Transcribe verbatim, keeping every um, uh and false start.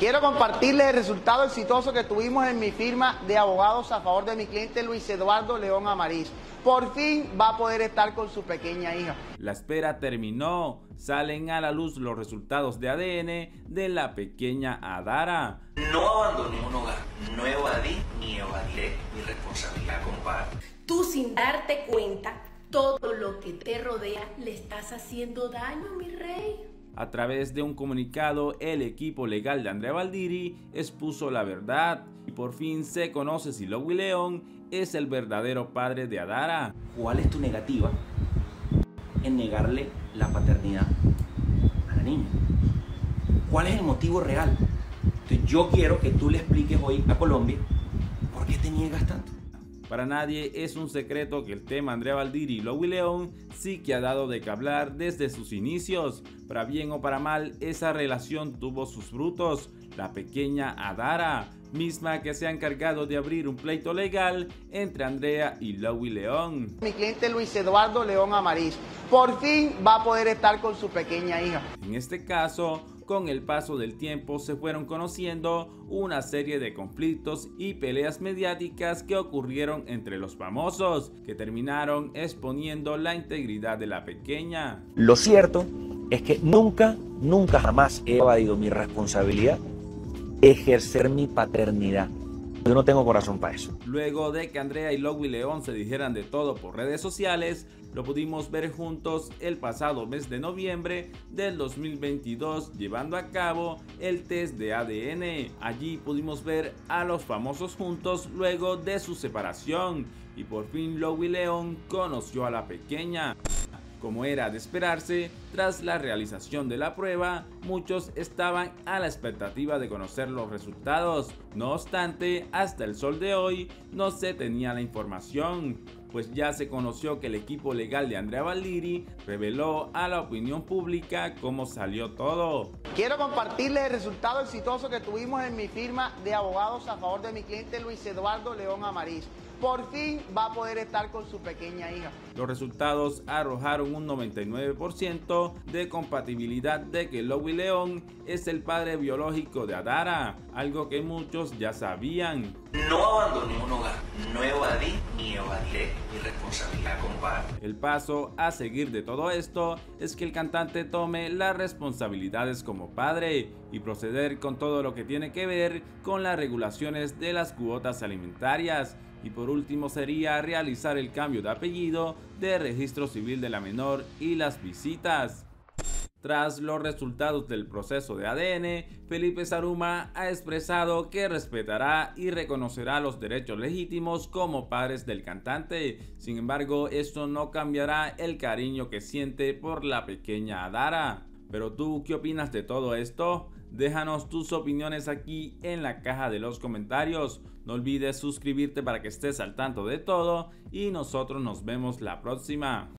Quiero compartirles el resultado exitoso que tuvimos en mi firma de abogados a favor de mi cliente Luis Eduardo León Amariz. Por fin va a poder estar con su pequeña hija. La espera terminó. Salen a la luz los resultados de A D N de la pequeña Adara. No abandoné un hogar, no evadí ni evadiré mi responsabilidad, compadre. Tú, sin darte cuenta, todo lo que te rodea le estás haciendo daño, mi rey. A través de un comunicado, el equipo legal de Andrea Valdiri expuso la verdad y por fin se conoce si Lowy León es el verdadero padre de Adara. ¿Cuál es tu negativa en negarle la paternidad a la niña? ¿Cuál es el motivo real? Entonces, yo quiero que tú le expliques hoy a Colombia por qué te niegas tanto. Para nadie es un secreto que el tema Andrea Valdiri y Lowy León sí que ha dado de qué hablar desde sus inicios. Para bien o para mal, esa relación tuvo sus frutos. La pequeña Adara, misma que se ha encargado de abrir un pleito legal entre Andrea y Lowy León. Mi cliente Luis Eduardo León Amariz por fin va a poder estar con su pequeña hija. En este caso, con el paso del tiempo se fueron conociendo una serie de conflictos y peleas mediáticas que ocurrieron entre los famosos, que terminaron exponiendo la integridad de la pequeña. Lo cierto es que nunca, nunca jamás he evadido mi responsabilidad, ejercer mi paternidad. Yo no tengo corazón para eso. Luego de que Andrea y Lowy León se dijeran de todo por redes sociales, lo pudimos ver juntos el pasado mes de noviembre del dos mil veintidós llevando a cabo el test de A D N. Allí pudimos ver a los famosos juntos luego de su separación y por fin Lowy León conoció a la pequeña. Como era de esperarse, tras la realización de la prueba, muchos estaban a la expectativa de conocer los resultados. No obstante, hasta el sol de hoy no se tenía la información, pues ya se conoció que el equipo legal de Andrea Valdiri reveló a la opinión pública cómo salió todo. Quiero compartirles el resultado exitoso que tuvimos en mi firma de abogados a favor de mi cliente Luis Eduardo León Amariz. Por fin va a poder estar con su pequeña hija. Los resultados arrojaron un noventa y nueve por ciento de compatibilidad de que Lowy León es el padre biológico de Adara, algo que muchos ya sabían. No abandoné un hogar, no evadí ni evadiré mi responsabilidad, compadre. El paso a seguir de todo esto es que el cantante tome las responsabilidades como padre y proceder con todo lo que tiene que ver con las regulaciones de las cuotas alimentarias. Y por último sería realizar el cambio de apellido de registro civil de la menor y las visitas. Tras los resultados del proceso de A D N, Felipe Zaruma ha expresado que respetará y reconocerá los derechos legítimos como padres del cantante. Sin embargo, esto no cambiará el cariño que siente por la pequeña Adara. Pero tú, ¿qué opinas de todo esto? Déjanos tus opiniones aquí en la caja de los comentarios. No olvides suscribirte para que estés al tanto de todo y nosotros nos vemos la próxima.